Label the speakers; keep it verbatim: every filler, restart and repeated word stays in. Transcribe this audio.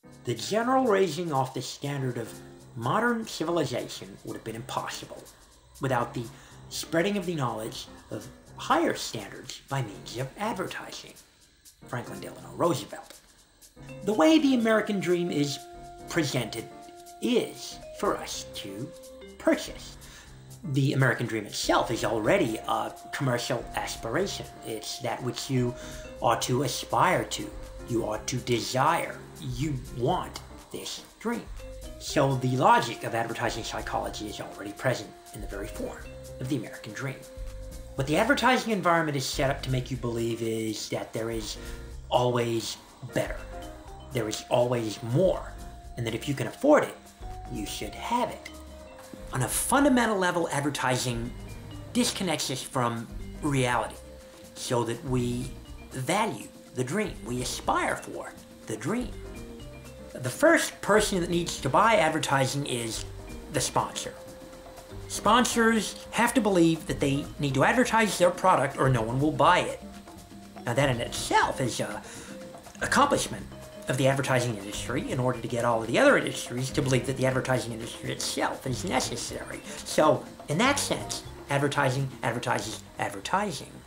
Speaker 1: The general raising off the standard of modern civilization would have been impossible without the spreading of the knowledge of higher standards by means of advertising. Franklin Delano Roosevelt. The way the American dream is presented is for us to purchase. The American dream itself is already a commercial aspiration. It's that which you ought to aspire to. You ought to desire. You want this dream. So the logic of advertising psychology is already present in the very form of the American dream. What the advertising environment is set up to make you believe is that there is always better. There is always more. And that if you can afford it, you should have it. On a fundamental level, advertising disconnects us from reality so that we value the dream. We aspire for the dream. The first person that needs to buy advertising is the sponsor. Sponsors have to believe that they need to advertise their product or no one will buy it. Now that in itself is an accomplishment of the advertising industry in order to get all of the other industries to believe that the advertising industry itself is necessary. So in that sense, advertising advertises advertising.